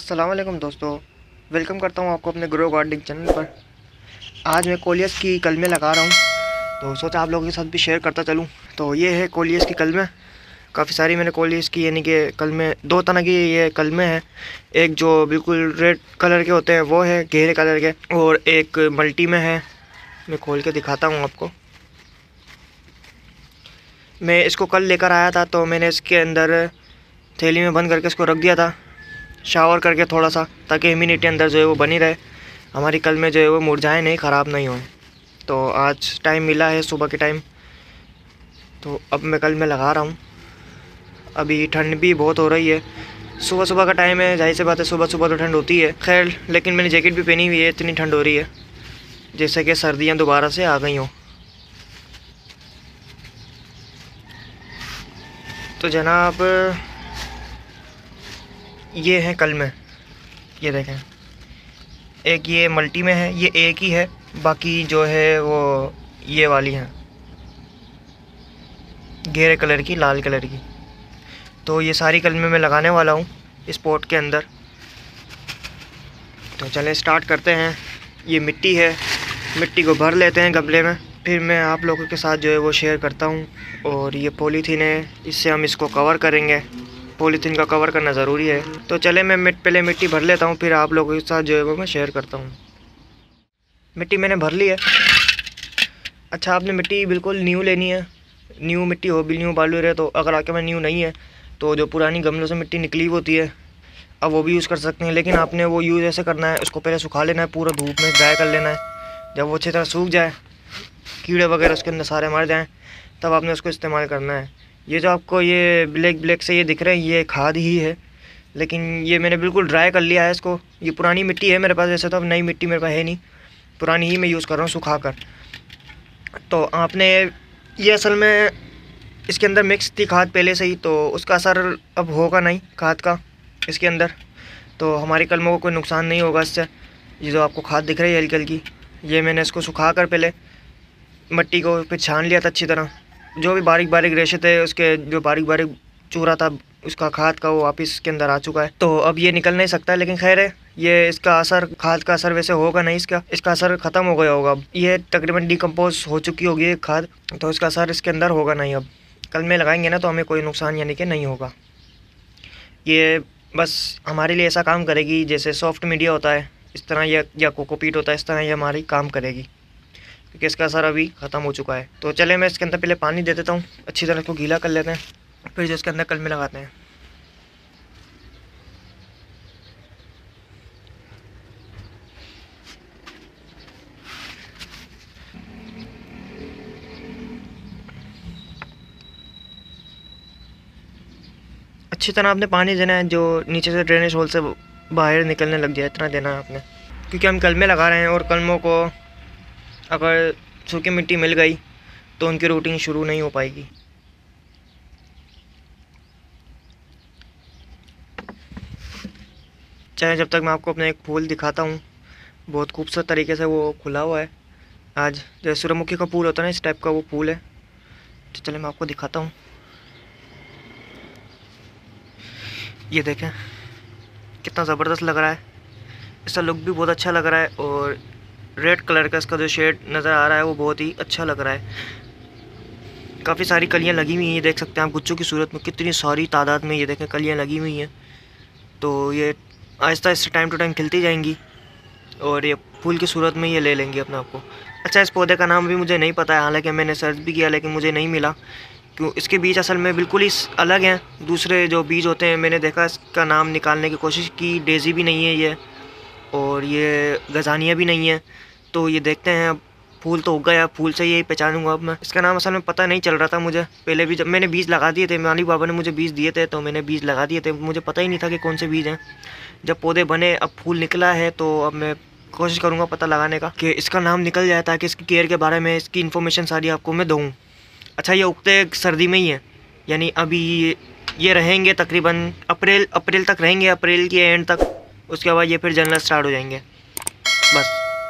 अस्सलाम वालेकुम दोस्तों, वेलकम करता हूँ आपको अपने ग्रो गार्डनिंग चैनल पर। आज मैं कोलियस की कलमें लगा रहा हूँ, तो सोचा आप लोगों के साथ भी शेयर करता चलूँ। तो ये है कोलियस की कलमें। काफ़ी सारी मैंने कोलियस की यानी कि कलमें, दो तरह की ये कलमें हैं। एक जो बिल्कुल रेड कलर के होते हैं वो है गहरे कलर के, और एक मल्टी में है। मैं खोल के दिखाता हूँ आपको। मैं इसको कल लेकर आया था, तो मैंने इसके अंदर थैली में बंद करके इसको रख दिया था, शावर करके थोड़ा सा, ताकि इम्यूनिटी अंदर जो है वो बनी रहे, हमारी कल में जो है वो मुरझाए नहीं, ख़राब नहीं हो। तो आज टाइम मिला है सुबह के टाइम, तो अब मैं कल में लगा रहा हूँ। अभी ठंड भी बहुत हो रही है, सुबह सुबह का टाइम है, जाहिर सी बात है सुबह सुबह तो ठंड होती है। खैर, लेकिन मैंने जैकेट भी पहनी हुई है, इतनी ठंड हो रही है जैसे कि सर्दियाँ दोबारा से आ गई हों। तो जनाब, ये है कल में, ये देखें, एक ये मल्टी में है, ये एक ही है, बाकी जो है वो ये वाली है गहरे कलर की, लाल कलर की। तो ये सारी कलमें मैं लगाने वाला हूँ इस पॉट के अंदर। तो चलें स्टार्ट करते हैं। ये मिट्टी है, मिट्टी को भर लेते हैं गमले में, फिर मैं आप लोगों के साथ जो है वो शेयर करता हूँ। और ये पॉलीथीन है, इससे हम इसको कवर करेंगे। पॉलीथीन का कवर करना ज़रूरी है। तो चले मैं पहले मिट्टी भर लेता हूँ, फिर आप लोगों के साथ जो है वो मैं शेयर करता हूँ। मिट्टी मैंने भर ली है। अच्छा, आपने मिट्टी बिल्कुल न्यू लेनी है, न्यू मिट्टी हो, भी न्यू बालू रहे। तो अगर आपके पास न्यू नहीं है तो जो पुरानी गमलों से मिट्टी निकली होती है, अब वो भी यूज़ कर सकते हैं। लेकिन आपने वो यूज़ ऐसे करना है, उसको पहले सुखा लेना है, पूरा धूप में ड्राई कर लेना है। जब वो अच्छी तरह सूख जाए, कीड़े वगैरह उसके अंदर सारे मर जाएँ, तब आपने उसको इस्तेमाल करना है। ये जो आपको ये ब्लैक से ये दिख रहे हैं, ये खाद ही है, लेकिन ये मैंने बिल्कुल ड्राई कर लिया है इसको। ये पुरानी मिट्टी है मेरे पास, वैसे तो अब नई मिट्टी मेरे पास है नहीं, पुरानी ही मैं यूज़ कर रहा हूँ सुखा कर। तो आपने ये असल में इसके अंदर मिक्स थी खाद पहले से ही, तो उसका असर अब होगा नहीं खाद का इसके अंदर, तो हमारी कलमों को कोई नुकसान नहीं होगा इससे। ये जो आपको खाद दिख रही है हल्की हल्की, ये मैंने इसको सुखा कर पहले मिट्टी को फिर छान लिया था अच्छी तरह। जो भी बारीक बारीक रेशे थे उसके, जो बारीक बारीक चूरा था उसका खाद का, वो वापस इसके अंदर आ चुका है। तो अब ये निकल नहीं सकता, लेकिन खैर है, ये इसका असर, खाद का असर वैसे होगा नहीं, इसका असर ख़त्म हो गया होगा। अब ये तकरीबन डिकम्पोज हो चुकी होगी ये खाद, तो इसका असर इसके अंदर होगा नहीं। अब कल में लगाएंगे ना तो हमें कोई नुकसान यानी कि नहीं होगा। ये बस हमारे लिए ऐसा काम करेगी जैसे सॉफ्ट मीडिया होता है, इस तरह, या कोकोपीट होता है, इस तरह ये हमारी काम करेगी, क्योंकि इसका असर अभी ख़त्म हो चुका है। तो चले मैं इसके अंदर पहले पानी दे देता हूँ, अच्छी तरह इसको गीला कर लेते हैं, फिर जो इसके अंदर कलमे लगाते हैं। अच्छी तरह आपने पानी देना है, जो नीचे से ड्रेनेज होल से बाहर निकलने लग जाए, इतना देना है आपने, क्योंकि हम कलमे लगा रहे हैं और कलमों को अगर सूखी मिट्टी मिल गई तो उनकी रूटिंग शुरू नहीं हो पाएगी। चाहे जब तक मैं आपको अपना एक फूल दिखाता हूँ, बहुत खूबसूरत तरीके से वो खुला हुआ है आज, जैसे सूरजमुखी का फूल होता है ना, इस टाइप का वो फूल है। तो चले मैं आपको दिखाता हूँ। ये देखें कितना ज़बरदस्त लग रहा है, इसका लुक भी बहुत अच्छा लग रहा है, और रेड कलर का इसका जो शेड नज़र आ रहा है वो बहुत ही अच्छा लग रहा है। काफ़ी सारी कलियां लगी हुई हैं, ये देख सकते हैं आप, गुच्छों की सूरत में कितनी सारी तादाद में ये देखें कलियां लगी हुई हैं। तो ये Aahista Aahista time to time खिलती जाएंगी, और ये फूल की सूरत में ये ले लेंगी अपने आप को। अच्छा, इस पौधे का नाम भी मुझे नहीं पता है, हालांकि मैंने सर्च भी किया लेकिन मुझे नहीं मिला, क्यों, इसके बीज असल में बिल्कुल ही अलग हैं दूसरे जो बीज होते हैं। मैंने देखा, इसका नाम निकालने की कोशिश की, डेज़ी भी नहीं है ये, और ये गजानिया भी नहीं है। तो ये देखते हैं, अब फूल तो उग गया, फूल से यही पहचानूंगा अब मैं। इसका नाम असल में पता नहीं चल रहा था मुझे पहले भी, जब मैंने बीज लगा दिए थे, माली बाबा ने मुझे बीज दिए थे, तो मैंने बीज लगा दिए थे, मुझे पता ही नहीं था कि कौन से बीज हैं। जब पौधे बने, अब फूल निकला है, तो अब मैं कोशिश करूँगा पता लगाने का कि इसका नाम निकल जाए, ताकि इसकी केयर के बारे में, इसकी इन्फॉर्मेशन सारी आपको मैं दूँ। अच्छा, ये उगते सर्दी में ही है, यानी अभी ये रहेंगे तकरीबन अप्रैल तक रहेंगे, अप्रैल के एंड तक। उसके बाद ये फिर जनरल स्टार्ट हो जाएंगे बस।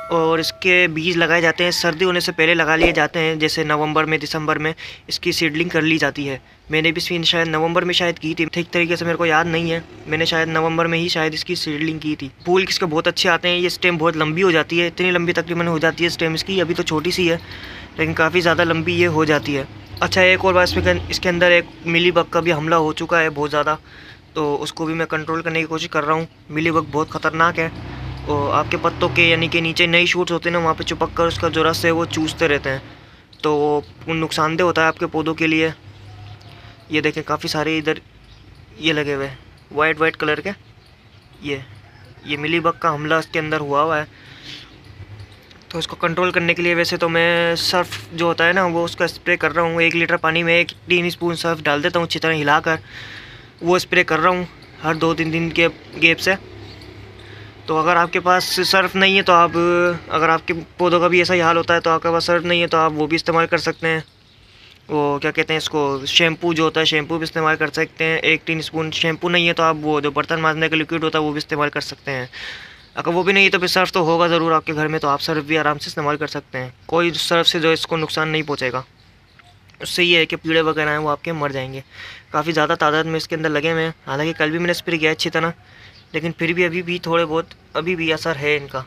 और इसके बीज लगाए जाते हैं, सर्दी होने से पहले लगा लिए जाते हैं, जैसे नवंबर में दिसंबर में इसकी सीडलिंग कर ली जाती है। मैंने भी शायद नवंबर में शायद की थी, ठीक तरीके से मेरे को याद नहीं है, मैंने शायद नवंबर में ही शायद इसकी सीडलिंग की थी। फूल इसके बहुत अच्छे आते हैं। ये स्टेम बहुत लंबी हो जाती है, इतनी लंबी तकरीबन हो जाती है स्टेम इसकी, अभी तो छोटी सी है लेकिन काफ़ी ज़्यादा लंबी ये हो जाती है। अच्छा, एक और बात, इसके अंदर एक मिली बग का भी हमला हो चुका है बहुत ज़्यादा, तो उसको भी मैं कंट्रोल करने की कोशिश कर रहा हूँ। मिली बग बहुत ख़तरनाक है और आपके पत्तों के यानी कि नीचे नई शूट्स होते हैं ना, वहाँ पे चिपक कर उसका जो रस है वो चूसते रहते हैं, तो वो नुकसानदेह होता है आपके पौधों के लिए। ये देखें काफ़ी सारे इधर ये लगे हुए हैं वाइट कलर के। ये मिली बग का हमला इसके अंदर हुआ है। तो इसको कंट्रोल करने के लिए वैसे तो मैं सर्फ जो होता है ना वो उसका स्प्रे कर रहा हूँ। 1 लीटर पानी में 1 टीस्पून सर्फ डाल देता हूँ, अच्छी तरह हिलाकर वो स्प्रे कर रहा हूँ हर 2-3 दिन के गैप से। तो अगर आपके पास सर्फ नहीं है तो आप, अगर आपके पौधों का भी ऐसा ही हाल होता है तो आपके पास सर्फ नहीं है तो आप वो भी इस्तेमाल कर सकते हैं। वो क्या कहते हैं इसको, शैम्पू जो होता है, शैम्पू भी इस्तेमाल कर सकते हैं। 1 टीस्पून शैम्पू नहीं है तो आप वो जो बर्तन मांजने का लिक्विड होता है वो भी इस्तेमाल कर सकते हैं। अगर वो भी नहीं है तो फिर सर्फ तो होगा ज़रूर आपके घर में, तो आप सर्फ भी आराम से इस्तेमाल कर सकते हैं। कोई सर्फ से जो इसको नुकसान नहीं पहुँचेगा। उससे ये है कि कीड़े वगैरह हैं वो आपके मर जाएंगे। काफ़ी ज़्यादा तादाद में इसके अंदर लगे हुए हैं, हालांकि कल भी मैंने स्प्रे किया अच्छी तरह, लेकिन फिर भी अभी भी थोड़े बहुत अभी भी असर है इनका।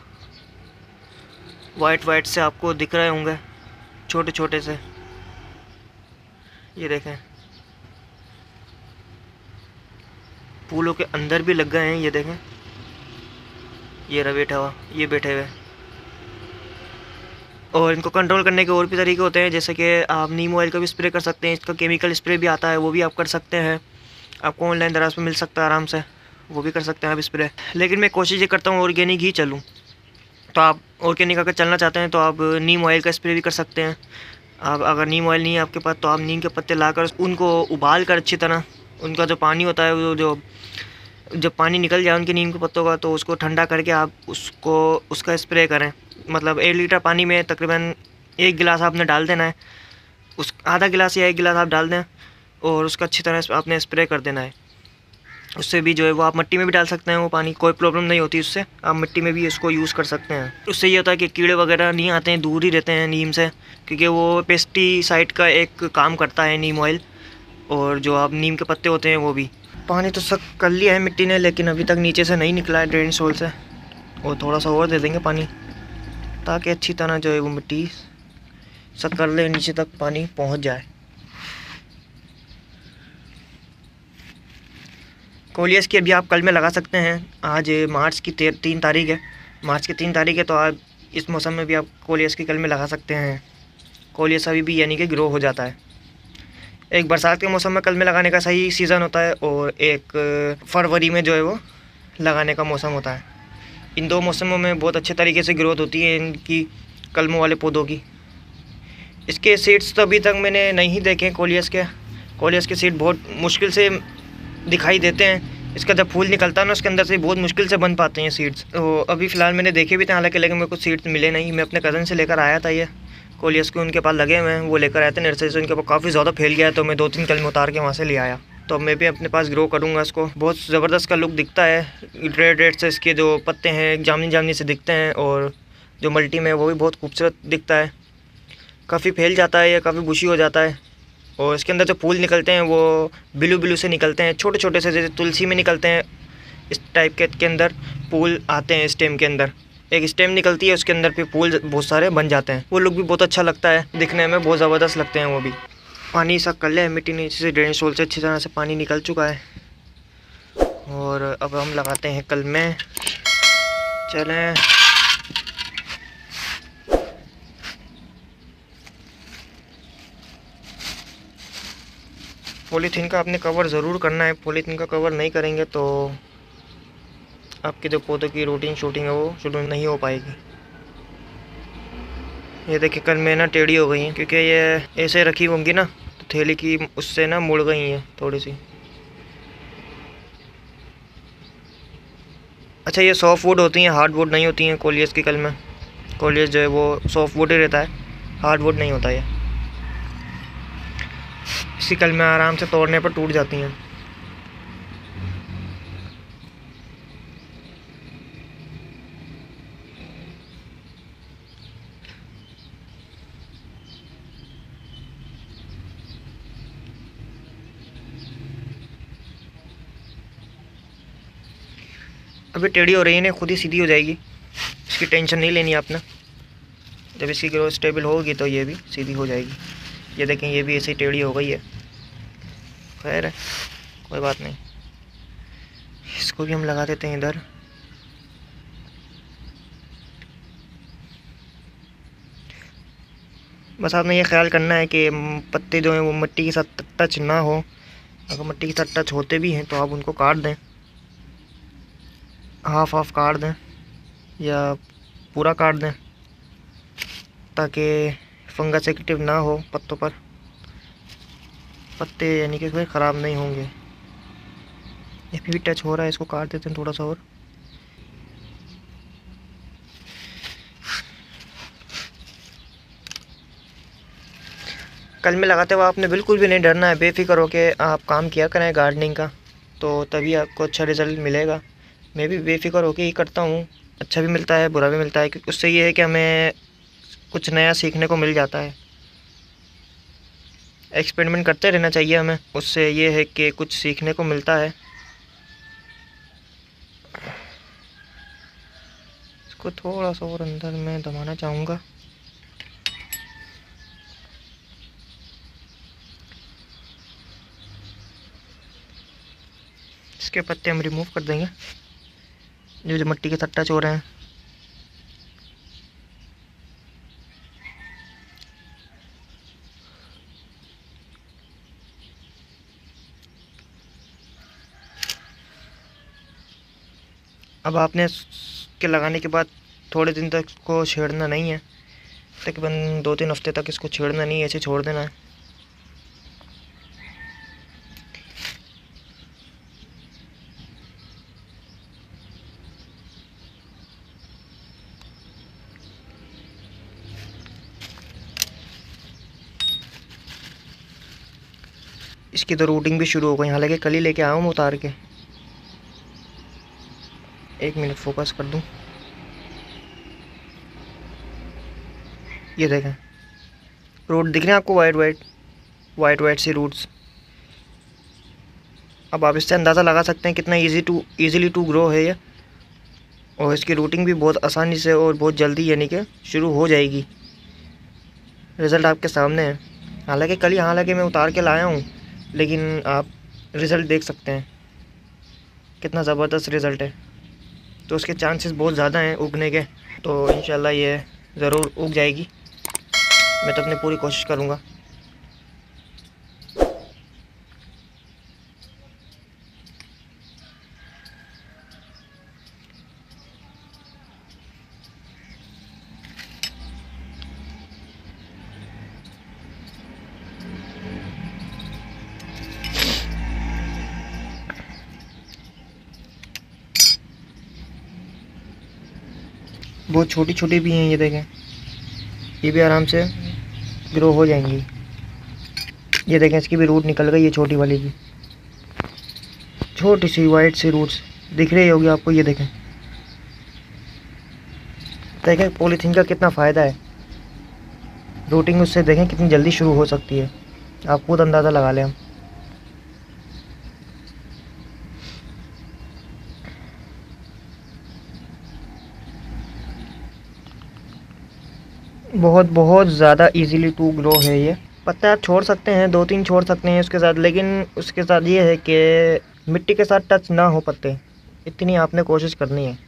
वाइट से आपको दिख रहे होंगे छोटे छोटे से, ये देखें फूलों के अंदर भी लग गए हैं। ये देखें, ये रहा बैठा हुआ, ये बैठे हुए। और इनको कंट्रोल करने के और भी तरीके होते हैं, जैसे कि आप नीम ऑयल का भी स्प्रे कर सकते हैं, इसका केमिकल स्प्रे भी आता है वो भी आप कर सकते हैं। आपको ऑनलाइन दराज में मिल सकता है आराम से, वो भी कर सकते हैं आप स्प्रे। लेकिन मैं कोशिश ये करता हूँ ऑर्गेनिक ही चलूँ, तो आप ऑर्गेनिक अगर चलना चाहते हैं तो आप नीम ऑयल का स्प्रे भी कर सकते हैं। आप अगर नीम ऑयल नहीं है आपके पास तो आप नीम के पत्ते लाकर उनको उबाल कर अच्छी तरह, उनका जो पानी होता है वो जो जब पानी निकल जाए उनके नीम के पत्तों का, तो उसको ठंडा करके आप उसको उसका स्प्रे करें। मतलब 1 लीटर पानी में तकरीबन 1 गिलास आपने डाल देना है, उस आधा गिलास या 1 गिलास आप डाल दें और उसका अच्छी तरह आपने स्प्रे कर देना है। उससे भी जो है वो आप मिट्टी में भी डाल सकते हैं, वो पानी कोई प्रॉब्लम नहीं होती उससे, आप मिट्टी में भी इसको यूज़ कर सकते हैं। उससे ये होता है कि कीड़े वगैरह नहीं आते हैं, दूर ही रहते हैं नीम से, क्योंकि वो पेस्टिसाइड का एक काम करता है नीम ऑयल। और जो आप नीम के पत्ते होते हैं वो भी। पानी तो सब कर लिया है मिट्टी ने, लेकिन अभी तक नीचे से नहीं निकला है ड्रेन सोल से, और थोड़ा सा और दे देंगे पानी ताकि अच्छी तरह जो है वो मिट्टी सब कर ले, नीचे तक पानी पहुंच जाए। कोलियस की अभी आप कल में लगा सकते हैं। आज मार्च की 3 तारीख है, मार्च की 3 तारीख है, तो आप इस मौसम में भी आप कोलियस की कल में लगा सकते हैं। कोलियस अभी भी यानी कि ग्रो हो जाता है। एक बरसात के मौसम में कल में लगाने का सही सीज़न होता है, और एक फरवरी में जो है वो लगाने का मौसम होता है। इन 2 मौसमों में बहुत अच्छे तरीके से ग्रोथ होती है इनकी कलमों वाले पौधों की। इसके सीड्स तो अभी तक मैंने नहीं देखे कोलियस के सीड बहुत मुश्किल से दिखाई देते हैं। इसका जब फूल निकलता है ना उसके अंदर से बहुत मुश्किल से बन पाते हैं सीड्स। तो अभी फ़िलहाल मैंने देखे भी थे हालांकि, लेकिन मेरे को सीड्स मिले नहीं। मैं अपने कज़न से लेकर आया था, ये कोलियस के उनके पास लगे हुए हैं, वो लेकर आए थे नर्सरी से। उनके पास काफ़ी ज़्यादा फैल गया है, तो मैं 2-3 कलम उतार के वहाँ से ले आया। तो मैं भी अपने पास ग्रो करूँगा इसको। बहुत ज़बरदस्त का लुक दिखता है, रेड से इसके जो पत्ते हैं जामनी से दिखते हैं, और जो मल्टी में वो भी बहुत खूबसूरत दिखता है। काफ़ी फैल जाता है, ये काफ़ी बुशी हो जाता है। और इसके अंदर जो फूल निकलते हैं वो ब्लू से निकलते हैं, छोटे छोटे से, जैसे तुलसी में निकलते हैं इस टाइप के अंदर फूल आते हैं। स्टेम के अंदर एक स्टेम निकलती है, उसके अंदर फिर फूल बहुत सारे बन जाते हैं। वो लुक भी बहुत अच्छा लगता है, दिखने में बहुत ज़बरदस्त लगते हैं वो भी। पानी सब कर लिया है, मिट्टी नीचे से ड्रेनेज होल से अच्छी तरह से पानी निकल चुका है, और अब हम लगाते हैं कल में। चलें, पॉलीथीन का आपने कवर ज़रूर करना है। पॉलीथीन का कवर नहीं करेंगे तो आपके जो पौधों की रूटिंग शूटिंग है वो शुरू नहीं हो पाएगी। ये देखिए कल में ना टेढ़ी हो गई हैं, क्योंकि ये ऐसे रखी होंगी ना तो थैली की उससे ना मुड़ गई हैं थोड़ी सी। अच्छा, ये सॉफ्ट वुड होती हैं, हार्ड वुड नहीं होती हैं कोलियस की कल में। कोलियस जो है वो सॉफ्ट वुड ही रहता है, हार्ड वुड नहीं होता ये। इसी कल में आराम से तोड़ने पर टूट जाती हैं। अभी टेढ़ी हो रही है, खुद ही सीधी हो जाएगी, इसकी टेंशन नहीं लेनी आपने। जब इसकी ग्रोथ स्टेबल होगी तो ये भी सीधी हो जाएगी। ये देखें, ये भी ऐसे ही टेढ़ी हो गई है। खैर है, कोई बात नहीं। इसको भी हम लगा देते हैं इधर। बस आपने ये ख्याल करना है कि पत्ते जो हैं वो मिट्टी के साथ टच ना हो। अगर मिट्टी के साथ टच होते भी हैं तो आप उनको काट दें, हाफ हाफ काट दें या पूरा काट दें, ताकि फंगस एक्टिव ना हो पत्तों पर। पत्ते यानी कि कोई ख़राब नहीं होंगे। ये भी टच हो रहा है, इसको काट देते हैं थोड़ा सा और। कल में लगाते हुए आपने बिल्कुल भी नहीं डरना है, बेफिक्र हो के आप काम किया करें गार्डनिंग का, तो तभी आपको अच्छा रिज़ल्ट मिलेगा। मैं भी बेफिक्र होके ही करता हूँ, अच्छा भी मिलता है बुरा भी मिलता है, क्योंकि उससे ये है कि हमें कुछ नया सीखने को मिल जाता है। एक्सपेरिमेंट करते रहना चाहिए हमें, उससे ये है कि कुछ सीखने को मिलता है। इसको थोड़ा सा और अंदर मैं दबाना चाहूँगा। इसके पत्ते हम रिमूव कर देंगे जो मिट्टी के साथ टच हो रहे हैं। अब आपने इसके लगाने के बाद थोड़े दिन तक इसको छेड़ना नहीं है, तकरीबन 2-3 हफ्ते तक इसको छेड़ना नहीं है, ऐसे छोड़ देना है। इसकी तो रूटिंग भी शुरू हो गई, हालांकि कल ही लेके आया हूँ उतार के। 1 मिनट फोकस कर दूँ। ये देखें, रूट दिख रहे हैं आपको, वाइट वाइट सी रूट्स। अब आप इससे अंदाज़ा लगा सकते हैं कितना ईज़िली टू ग्रो है ये। और इसकी रूटिंग भी बहुत आसानी से और बहुत जल्दी यानी कि शुरू हो जाएगी। रिज़ल्ट आपके सामने है। हालांकि मैं उतार के लाया हूँ, लेकिन आप रिज़ल्ट देख सकते हैं कितना ज़बरदस्त रिज़ल्ट है। तो उसके चांसेस बहुत ज़्यादा हैं उगने के, तो इंशाल्लाह ये ज़रूर उग जाएगी। मैं तो अपनी पूरी कोशिश करूँगा। बहुत छोटी छोटी भी हैं, ये देखें, ये भी आराम से ग्रो हो जाएंगी। ये देखें, इसकी भी रूट निकल गई है, छोटी वाली की छोटी सी वाइट सी रूट्स दिख रही होगी आपको। ये देखें पॉलीथीन का कितना फ़ायदा है। रूटिंग उससे देखें कितनी जल्दी शुरू हो सकती है, आप खुद अंदाज़ा लगा लें। हम बहुत ज़्यादा इजीली टू ग्रो है ये। पत्ते आप छोड़ सकते हैं, 2-3 छोड़ सकते हैं उसके साथ, लेकिन उसके साथ ये है कि मिट्टी के साथ टच ना हो पत्ते, इतनी आपने कोशिश करनी है।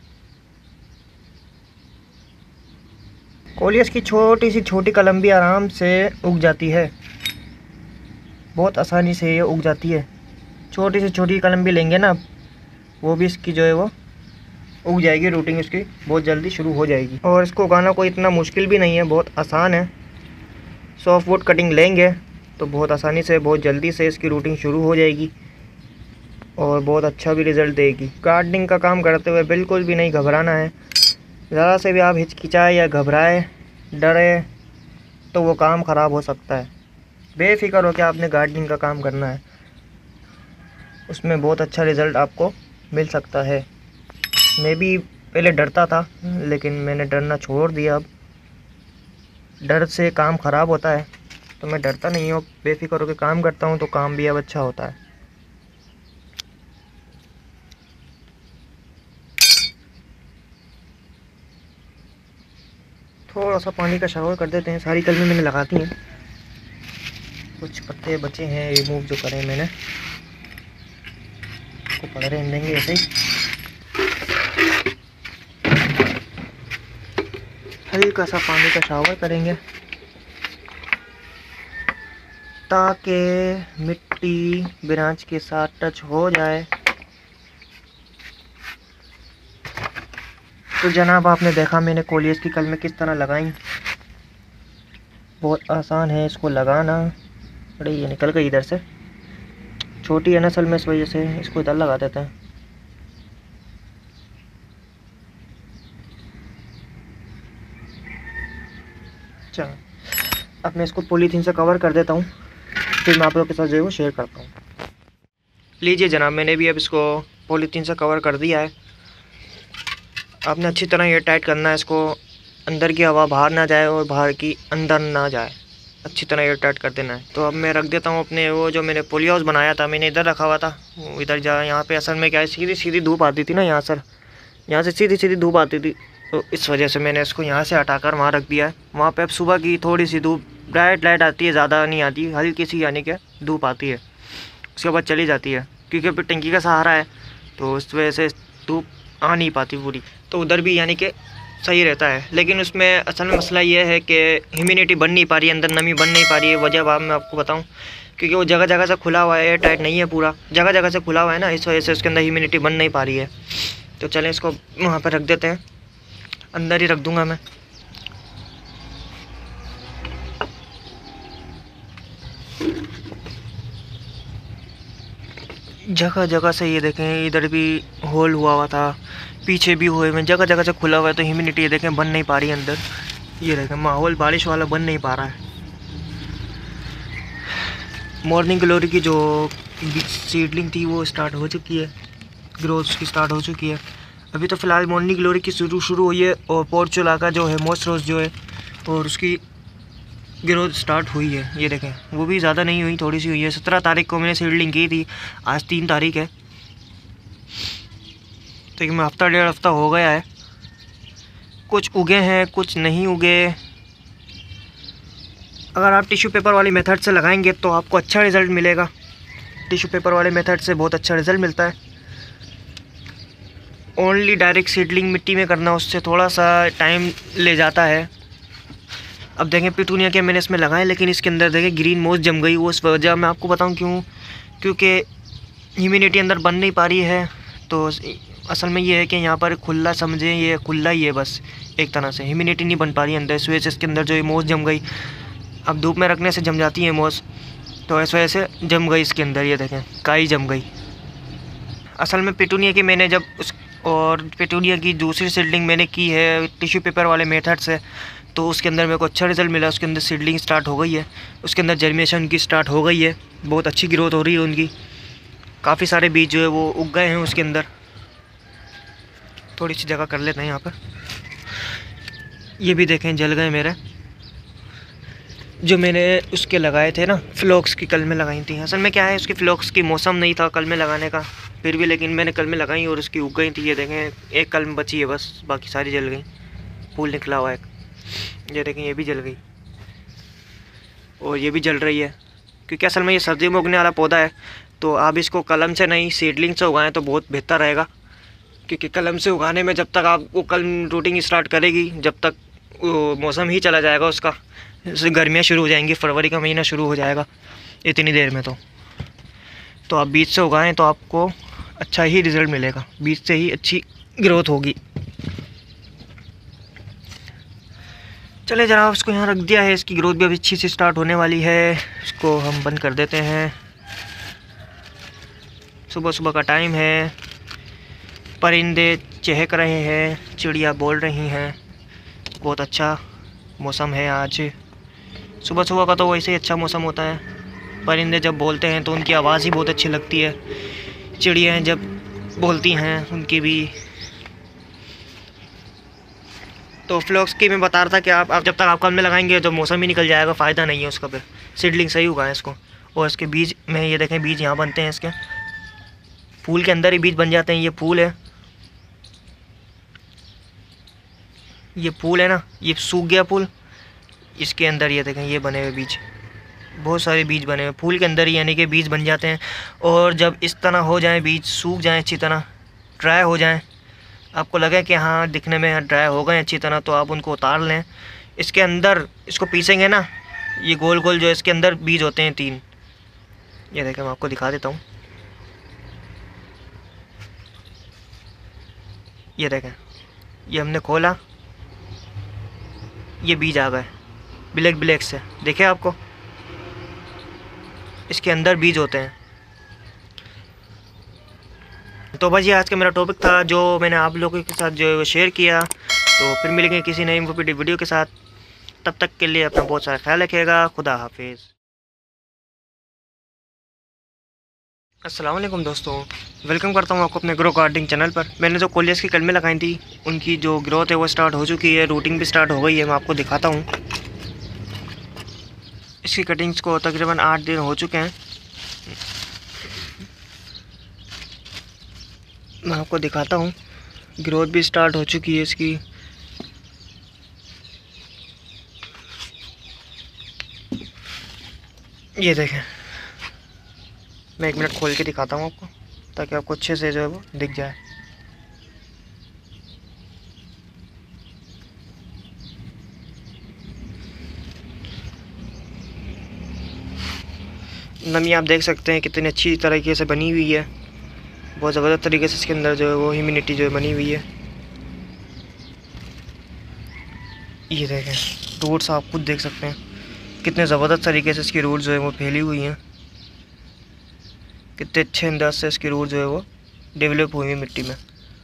कोलियस की छोटी सी छोटी कलम भी आराम से उग जाती है, बहुत आसानी से ये उग जाती है। छोटी से छोटी कलम भी लेंगे ना, वो भी इसकी जो है वो उग जाएगी। रूटिंग इसकी बहुत जल्दी शुरू हो जाएगी। और इसको उगाना कोई इतना मुश्किल भी नहीं है, बहुत आसान है। सॉफ्टवुड कटिंग लेंगे तो बहुत आसानी से बहुत जल्दी से इसकी रूटिंग शुरू हो जाएगी और बहुत अच्छा भी रिज़ल्ट देगी। गार्डनिंग का काम करते हुए बिल्कुल भी नहीं घबराना है। ज़रा से भी आप हिचकिचाए या घबराए, डरे, तो वो काम ख़राब हो सकता है। बेफिक्र हो के आपने गार्डनिंग का काम करना है, उसमें बहुत अच्छा रिज़ल्ट आपको मिल सकता है। मैं भी पहले डरता था, लेकिन मैंने डरना छोड़ दिया। अब डर से काम ख़राब होता है, तो मैं डरता नहीं हूँ, बेफिक्र होकर काम करता हूँ, तो काम भी अब अच्छा होता है। थोड़ा सा पानी का शावर कर देते हैं। सारी कलमें मैंने लगा दी हैं, कुछ पत्ते बचे हैं रिमूव जो करें मैंने, को पड़ रहे देंगे ऐसे ही। हल्का सा पानी का शावर करेंगे ताकि मिट्टी ब्रांच के साथ टच हो जाए। तो जनाब आपने देखा मैंने कोलियस की कलमें किस तरह लगाई। बहुत आसान है इसको लगाना। अरे ये निकल गई इधर से, छोटी है नस्ल में, इस वजह से इसको इधर लगा देते हैं। अच्छा, अब मैं इसको पॉलीथीन से कवर कर देता हूँ, फिर मैं आप लोगों के साथ जो है वो शेयर करता हूँ। लीजिए जनाब, मैंने भी अब इसको पॉलीथीन से कवर कर दिया है। आपने अच्छी तरह ये टाइट करना है इसको, अंदर की हवा बाहर ना जाए और बाहर की अंदर ना जाए, अच्छी तरह ये टाइट कर देना है। तो अब मैं रख देता हूँ अपने वो जो मैंने पोली हाउस बनाया था, मैंने इधर रखा हुआ था, इधर जा यहाँ पे असल में क्या है, सीधी सीधी धूप आती थी ना यहाँ सर, यहाँ से सीधी सीधी धूप आती थी, तो इस वजह से मैंने इसको यहाँ से हटाकर वहाँ रख दिया है। वहाँ पे अब सुबह की थोड़ी सी धूप लाइट आती है, ज़्यादा नहीं आती, हल्की सी यानी कि धूप आती है, उसके बाद चली जाती है, क्योंकि फिर टंकी का सहारा है तो उस वजह से धूप आ नहीं पाती पूरी, तो उधर भी यानी कि सही रहता है। लेकिन उसमें असल में मसला ये है कि ह्यूमिडिटी बन नहीं पा रही है, अंदर नमी बन नहीं पा रही है। वजह मैं आपको बताऊं, क्योंकि वो जगह जगह से खुला हुआ है, एयर टाइट नहीं है पूरा, जगह जगह से खुला हुआ है ना, इस वजह से उसके अंदर ह्यूमिडिटी बन नहीं पा रही है। तो चलें इसको वहाँ पर रख देते हैं, अंदर ही रख दूँगा मैं। जगह जगह से ये देखें, इधर भी होल हुआ था, पीछे भी हुए हुए, जगह जगह से खुला हुआ है, तो ह्यूमिडिटी ये देखें बन नहीं पा रही है अंदर। ये देखें माहौल बारिश वाला बन नहीं पा रहा है। मॉर्निंग ग्लोरी की जो सीडलिंग थी वो स्टार्ट हो चुकी है, ग्रोथ उसकी स्टार्ट हो चुकी है। अभी तो फ़िलहाल मॉर्निंग ग्लोरी की शुरू हुई है, और पोर्चुला का जो है मोस्ट रोज जो है, और उसकी ग्रोथ स्टार्ट हुई है। ये देखें वो भी ज़्यादा नहीं हुई, थोड़ी सी हुई है। 17 तारीख को मैंने सीडलिंग की थी, आज 3 तारीख है, तो मैं हफ्ता डेढ़ हफ्ता हो गया है। कुछ उगे हैं, कुछ नहीं उगे। अगर आप टिश्यू पेपर वाली मेथड से लगाएंगे तो आपको अच्छा रिज़ल्ट मिलेगा। टिश्यू पेपर वाले मेथड से बहुत अच्छा रिज़ल्ट मिलता है। ओनली डायरेक्ट सीडलिंग मिट्टी में करना, उससे थोड़ा सा टाइम ले जाता है। अब देखें पिटूनिया के मैंने इसमें लगाए, लेकिन इसके अंदर देखें ग्रीन मोस जम गई। वो इस वजह मैं आपको बताऊं क्यों, क्योंकि ह्यूमिडिटी अंदर बन नहीं पा रही है। तो असल में ये है कि यहाँ पर खुला समझें, ये खुला ही है बस, एक तरह से ह्यूमिडिटी नहीं बन पा रही है अंदर, इस वजह से इसके अंदर जो है मोस जम गई। अब धूप में रखने से जम जाती है मोस, तो इस वजह से जम गई इसके अंदर, ये देखें काई जम गई। असल में पिटूनिया की मैंने जब और पिटूनिया की दूसरी सीडलिंग मैंने की है टिश्यू पेपर वाले मेथड से, तो उसके अंदर मेरे को अच्छा रिज़ल्ट मिला। उसके अंदर सीडलिंग स्टार्ट हो गई है, उसके अंदर जर्मिनेशन की स्टार्ट हो गई है, बहुत अच्छी ग्रोथ हो रही है उनकी। काफ़ी सारे बीज जो है वो उग गए हैं उसके अंदर। थोड़ी सी जगह कर लेते हैं यहाँ पर। ये भी देखें जल गए मेरे, जो मैंने उसके लगाए थे ना, फ्लॉक्स की कलमें लगाई थी। असल में क्या है, उसकी फ्लॉक्स की मौसम नहीं था कलमें लगाने का, फिर भी लेकिन मैंने कलमें लगाई और उसकी उग गई थी। ये देखें एक कलम बची है बस, बाकी सारी जल गई। फूल निकला हुआ है, ये देखें ये भी जल गई, और ये भी जल रही है, क्योंकि असल में ये सर्दियों में उगने वाला पौधा है। तो आप इसको कलम से नहीं सीडलिंग से उगाएं तो बहुत बेहतर रहेगा, क्योंकि कलम से उगाने में जब तक आप वो कलम रूटिंग स्टार्ट करेगी, जब तक वो मौसम ही चला जाएगा उसका, जैसे गर्मियाँ शुरू हो जाएंगी, फरवरी का महीना शुरू हो जाएगा इतनी देर में। तो आप बीज से उगाएं तो आपको अच्छा ही रिज़ल्ट मिलेगा, बीज से ही अच्छी ग्रोथ होगी। चले जनाब, इसको यहाँ रख दिया है, इसकी ग्रोथ भी अभी अच्छी से स्टार्ट होने वाली है। इसको हम बंद कर देते हैं। सुबह सुबह का टाइम है, परिंदे चहक रहे हैं, चिड़िया बोल रही हैं, बहुत अच्छा मौसम है आज। सुबह सुबह का तो वैसे ही अच्छा मौसम होता है। परिंदे जब बोलते हैं तो उनकी आवाज़ ही बहुत अच्छी लगती है। चिड़िया जब बोलती हैं उनकी भी। तो फ्लॉक्स की मैं बता रहा था कि आप जब तक आप कल में लगाएंगे तो मौसम ही निकल जाएगा, फ़ायदा नहीं है उसका। फिर सीडलिंग सही उगाएं इसको। और इसके बीज में ये देखें, बीज यहाँ बनते हैं, इसके फूल के अंदर ही बीज बन जाते हैं। ये फूल है, ये फूल है ना, ये सूख गया फूल, इसके अंदर ये देखें ये बने हुए बीज, बहुत सारे बीज बने हुए फूल के अंदर ही, यानी कि बीज बन जाते हैं। और जब इस तरह हो जाए, बीज सूख जाएं अच्छी तरह, ड्राई हो जाएं, आपको लगे कि हाँ दिखने में ड्राई हो गए अच्छी तरह, तो आप उनको उतार लें। इसके अंदर इसको पीसेंगे ना, ये गोल गोल जो इसके अंदर बीज होते हैं 3, ये देखें मैं आपको दिखा देता हूँ। ये देखें, ये हमने खोला, ये बीज आ गए ब्लैक ब्लैक से, देखे आपको, इसके अंदर बीज होते हैं। तो बस ये आज का मेरा टॉपिक था जो मैंने आप लोगों के साथ जो शेयर किया। तो फिर मिलेंगे किसी नई वीडियो के साथ, तब तक के लिए अपना बहुत सारा ख्याल रखिएगा। खुदा हाफिज़। अस्सलाम वालेकुम दोस्तों, वेलकम करता हूँ आपको अपने ग्रो गार्डनिंग चैनल पर। मैंने जो कोलियस की कलमें लगाई थी, उनकी जो ग्रोथ है वो स्टार्ट हो चुकी है, रूटिंग भी स्टार्ट हो गई है। मैं आपको दिखाता हूँ, इसकी कटिंग्स को तकरीबन 8 दिन हो चुके हैं। मैं आपको दिखाता हूँ, ग्रोथ भी स्टार्ट हो चुकी है इसकी। ये देखें, मैं 1 मिनट खोल के दिखाता हूँ आपको, ताकि आपको अच्छे से जो है वो दिख जाए। नमी आप देख सकते हैं कितनी अच्छी तरीके से बनी हुई है, बहुत ज़बरदस्त तरीके से इसके अंदर जो है वो ह्यूमिडिटी जो है बनी हुई है। ये देखें, रूट्स आप खुद देख सकते हैं कितने ज़बरदस्त तरीके से इसकी रूट्स जो है वो फैली हुई हैं, कितने अच्छे अंदाज से इसकी रूट जो है वो डेवलप हुई है मिट्टी में।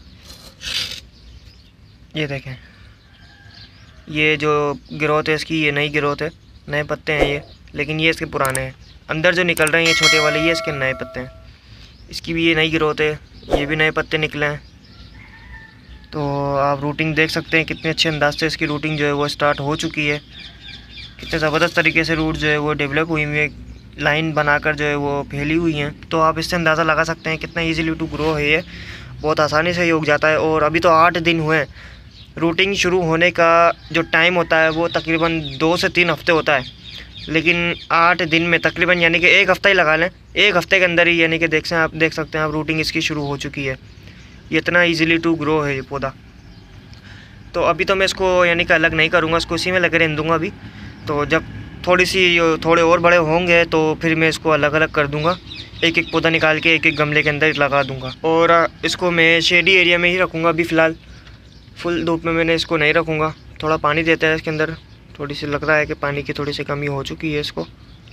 ये देखें, ये जो ग्रोथ है इसकी, ये नई ग्रोथ है, नए पत्ते हैं ये, लेकिन ये इसके पुराने हैं। अंदर जो निकल रहे हैं ये छोटे वाले, ये इसके नए पत्ते हैं। इसकी भी ये नई ग्रोथ है, ये भी नए पत्ते निकले हैं। तो आप रूटिंग देख सकते हैं कितने अच्छे अंदाज से इसकी रूटिंग जो है वो स्टार्ट हो चुकी है, कितने ज़बरदस्त तरीके से रूट जो है वो डेवलप हुई हुई है, लाइन बनाकर जो है वो फैली हुई हैं। तो आप इससे अंदाज़ा लगा सकते हैं कितना इजीली टू ग्रो है ये, बहुत आसानी से ये उग जाता है। और अभी तो 8 दिन हुए हैं, रूटिंग शुरू होने का जो टाइम होता है वो तकरीबन 2 से 3 हफ्ते होता है, लेकिन 8 दिन में तकरीबन यानी कि 1 हफ़्ता ही लगा लें, 1 हफ़्ते के अंदर ही यानी कि देख सकते हैं आप रूटिंग इसकी शुरू हो चुकी है। ये इतना ईजिली टू ग्रो है ये पौधा। तो अभी तो मैं इसको यानी कि अलग नहीं करूँगा, इसको इसी में लगे रहने दूँगा अभी। तो जब थोड़े और बड़े होंगे तो फिर मैं इसको अलग अलग कर दूँगा, एक एक पौधा निकाल के एक एक गमले के अंदर लगा दूँगा। और इसको मैं शेडी एरिया में ही रखूँगा अभी फ़िलहाल, फुल धूप में मैंने इसको नहीं रखूँगा। थोड़ा पानी देते हैं इसके अंदर, थोड़ी सी लग रहा है कि पानी की थोड़ी सी कमी हो चुकी है इसको।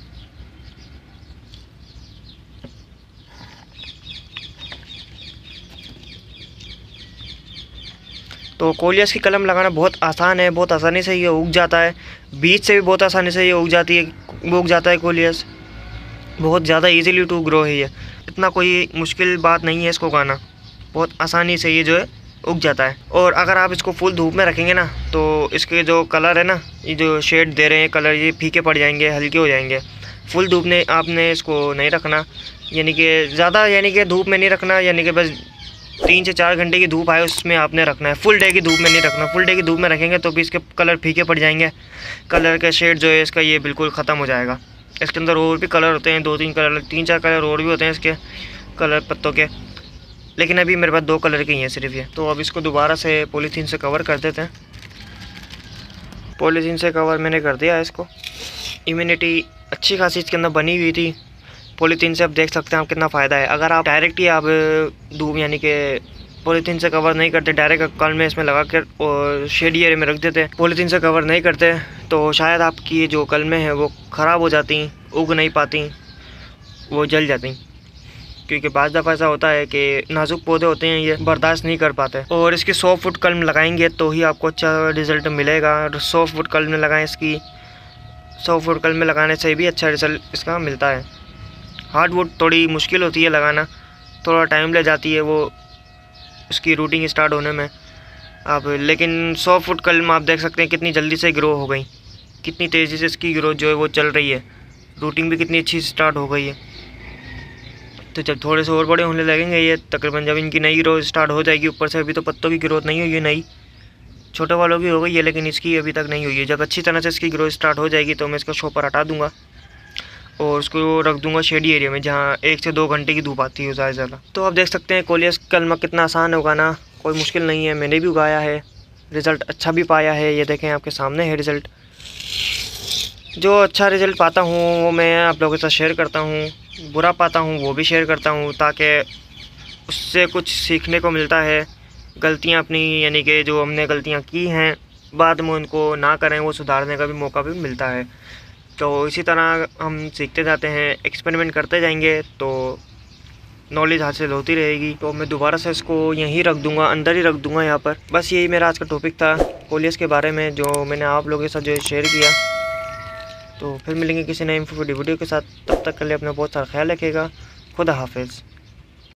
तो कोलियस की कलम लगाना बहुत आसान है, बहुत आसानी से ये उग जाता है, बीज से भी बहुत आसानी से ये उग जाता है कोलियस। बहुत ज़्यादा इजीली टू ग्रो है ये, इतना कोई मुश्किल बात नहीं है इसको उगाना, बहुत आसानी से ये जो है उग जाता है। और अगर आप इसको फुल धूप में रखेंगे ना, तो इसके जो कलर है ना, ये जो शेड दे रहे हैं कलर, ये फीके पड़ जाएंगे, हल्के हो जाएंगे। फुल धूप में आपने इसको नहीं रखना, यानी कि ज़्यादा यानी कि धूप में नहीं रखना, यानी कि बस 3 से 4 घंटे की धूप आए उसमें आपने रखना है, फुल डे की धूप में नहीं रखना। फुल डे की धूप में रखेंगे तो भी इसके कलर फीके पड़ जाएंगे, कलर का शेड जो है इसका ये बिल्कुल ख़त्म हो जाएगा। इसके अंदर और भी कलर होते हैं, 3-4 कलर और भी होते हैं इसके कलर पत्तों के, लेकिन अभी मेरे पास 2 कलर के ही हैं सिर्फ ये। तो अब इसको दोबारा से पॉलीथीन से कवर कर देते हैं। पॉलीथीन से कवर मैंने कर दिया है इसको। इम्यूनिटी अच्छी खासी इसके अंदर बनी हुई थी पॉलीथीन से। अब देख सकते हैं आप कितना फ़ायदा है। अगर आप डायरेक्ट ही आप धूप यानी कि पॉलीथीन से कवर नहीं करते, डायरेक्ट कल में इसमें लगा कर और शेड एरिया में रख देते, पॉलीथीन से कवर नहीं करते, तो शायद आपकी जो कलमें हैं वो ख़राब हो जाती, उग नहीं पाती, वो जल जाती। क्योंकि बाज़ दफ़ा ऐसा होता है कि नाजुक पौधे होते हैं, ये बर्दाश्त नहीं कर पाते। और इसकी 100 फुट कलम लगाएंगे तो ही आपको अच्छा रिज़ल्ट मिलेगा। 100 फुट कलम लगाएं इसकी, 100 फुट कलम लगाने से भी अच्छा रिज़ल्ट इसका मिलता है। हार्डवुड थोड़ी मुश्किल होती है लगाना, थोड़ा टाइम ले जाती है वो उसकी रूटिंग स्टार्ट होने में आप, लेकिन 100 फुट कलम आप देख सकते हैं कितनी जल्दी से ग्रो हो गई, कितनी तेज़ी से इसकी ग्रोथ जो है वो चल रही है, रूटिंग भी कितनी अच्छी स्टार्ट हो गई है। तो जब थोड़े से और बड़े होने लगेंगे ये, तकरीबन जब इनकी नई ग्रोथ स्टार्ट हो जाएगी ऊपर से, अभी तो पत्तों की ग्रोथ नहीं हुई है नई, छोटे वालों की हो गई है, लेकिन इसकी अभी तक नहीं हुई है। जब अच्छी तरह से इसकी ग्रोथ स्टार्ट हो जाएगी तो मैं इसको शॉप पर हटा दूंगा और उसको रख दूंगा शेडी एरिया में, जहाँ 1 से 2 घंटे की धूप आती है ज़्यादा। तो आप देख सकते हैं कोलियस कलमा कितना आसान है उगाना, कोई मुश्किल नहीं है। मैंने भी उगाया है, रिज़ल्ट अच्छा भी पाया है। ये देखें आपके सामने है रिज़ल्ट। जो अच्छा रिज़ल्ट पाता हूँ वो मैं आप लोगों के साथ शेयर करता हूँ, बुरा पाता हूँ वो भी शेयर करता हूँ, ताकि उससे कुछ सीखने को मिलता है। गलतियाँ अपनी, यानी कि जो हमने गलतियाँ की हैं बाद में उनको ना करें, वो सुधारने का भी मौका भी मिलता है। तो इसी तरह हम सीखते जाते हैं, एक्सपेरिमेंट करते जाएंगे तो नॉलेज हासिल होती रहेगी। तो मैं दोबारा से इसको यहीं रख दूंगा, अंदर ही रख दूंगा यहाँ पर। बस यही मेरा आज का टॉपिक था कोलियस के बारे में, जो मैंने आप लोगों के साथ जो शेयर किया। तो फिर मिलेंगे किसी नए वीडियो के साथ, तब तक के लिए अपना बहुत सारा ख्याल रखिएगा। खुदा हाफिज़।